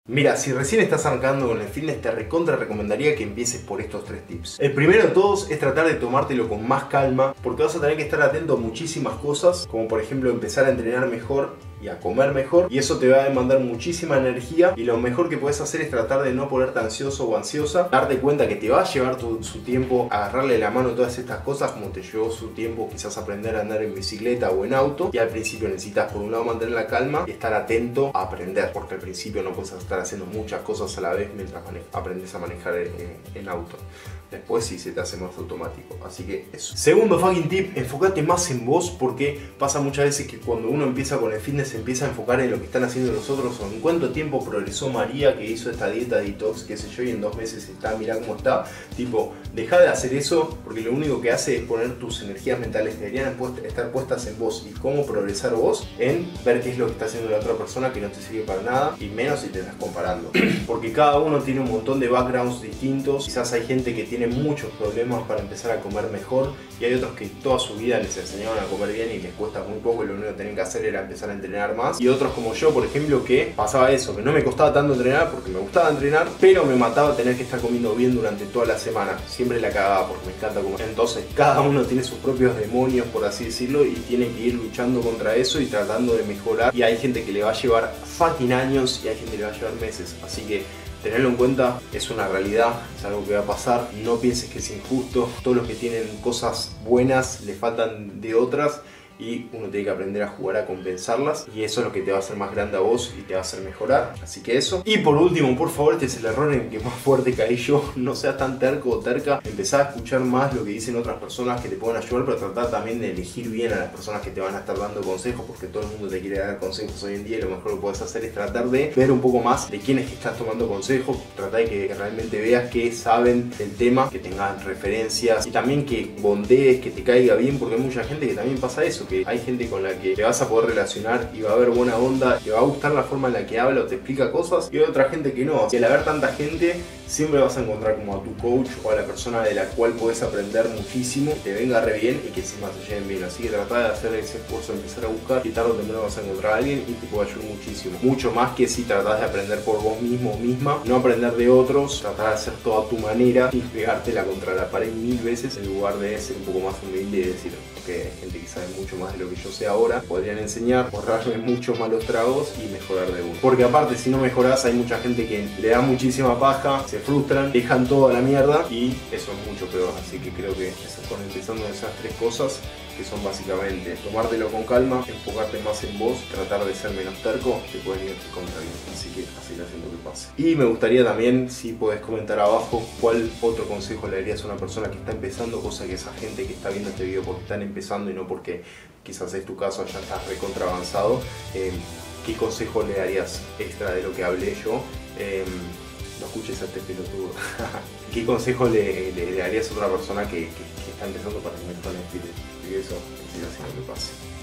Mira, si recién estás arrancando con el fitness, te recontra recomendaría que empieces por estos 3 tips. El primero de todos es tratar de tomártelo con más calma, porque vas a tener que estar atento a muchísimas cosas, como por ejemplo empezar a entrenar mejor y a comer mejor, y eso te va a demandar muchísima energía, y lo mejor que puedes hacer es tratar de no ponerte ansioso o ansiosa, darte cuenta que te va a llevar su tiempo agarrarle la mano a todas estas cosas, como te llevó su tiempo quizás aprender a andar en bicicleta o en auto, y al principio necesitas por un lado mantener la calma y estar atento a aprender, porque al principio no puedes estar haciendo muchas cosas a la vez mientras aprendes a manejar en auto. Después sí se te hace más automático, así que eso. Segundo fucking tip, enfócate más en vos, porque pasa muchas veces que cuando uno empieza con el fitness se empieza a enfocar en lo que están haciendo los otros, o en cuánto tiempo progresó María que hizo esta dieta detox, qué sé yo, y en 2 meses está, mirá cómo está. Tipo, deja de hacer eso, porque lo único que hace es poner tus energías mentales que deberían estar puestas en vos y cómo progresar vos, en ver qué es lo que está haciendo la otra persona que no te sirve para nada, y menos si te estás comparando. Porque cada uno tiene un montón de backgrounds distintos. Quizás hay gente que tiene muchos problemas para empezar a comer mejor, y hay otros que toda su vida les enseñaron a comer bien y les cuesta muy poco y lo único que tienen que hacer era empezar a entrenar más. Y otros como yo, por ejemplo, que pasaba eso, que no me costaba tanto entrenar porque me gustaba entrenar, pero me mataba tener que estar comiendo bien durante toda la semana. Siempre la cagaba porque me encanta comer. Entonces cada uno tiene sus propios demonios, por así decirlo, y tiene que ir luchando contra eso y tratando de mejorar. Y hay gente que le va a llevar fucking años y hay gente que le va a llevar meses, así que tenerlo en cuenta, es una realidad, es algo que va a pasar. No pienses que es injusto. Todos los que tienen cosas buenas le faltan de otras, y uno tiene que aprender a jugar a compensarlas, y eso es lo que te va a hacer más grande a vos y te va a hacer mejorar. Así que eso. Y por último, por favor, este es el error en el que más fuerte caí yo: no seas tan terco o terca. Empezá a escuchar más lo que dicen otras personas que te pueden ayudar, pero tratar también de elegir bien a las personas que te van a estar dando consejos, porque todo el mundo te quiere dar consejos hoy en día, y lo mejor que puedes hacer es tratar de ver un poco más de quiénes que estás tomando consejos. Tratar de que realmente veas que saben el tema, que tengan referencias, y también que bondees, que te caiga bien, porque hay mucha gente que también pasa eso, que hay gente con la que te vas a poder relacionar y va a haber buena onda, te va a gustar la forma en la que habla o te explica cosas, y hay otra gente que no. Y al haber tanta gente, siempre vas a encontrar como a tu coach o a la persona de la cual puedes aprender muchísimo, que te venga re bien y que encima se lleven bien. Así que trata de hacer ese esfuerzo, empezar a buscar, y tarde o temprano vas a encontrar a alguien y te puede ayudar muchísimo. Mucho más que si tratás de aprender por vos mismo o misma, no aprender de otros, tratar de hacer todo a tu manera y pegártela contra la pared 1000 veces, en lugar de ser un poco más humilde y decir que hay gente que sabe mucho más de lo que yo sé ahora, podrían enseñar, ahorrarme muchos malos tragos y mejorar de uno. Porque aparte, si no mejorás, hay mucha gente que le da muchísima paja, se frustran, dejan todo a la mierda, y eso es mucho peor. Así que creo que empezando esas 3 cosas, que son básicamente tomártelo con calma, enfocarte más en vos, tratar de ser menos terco, te pueden ir contra bien. Así que así lo haciendo que pase. Y me gustaría también, si podés comentar abajo, cuál otro consejo le darías a una persona que está empezando, cosa que esa gente que está viendo este video porque están empezando y no porque quizás es tu caso, ya estás recontra avanzado. ¿Qué consejo le darías extra de lo que hablé yo? No escuches a este pelotudo. ¿Qué consejo le darías a otra persona que está empezando para que mejore el fitness? Y eso, que siga haciendo que pase.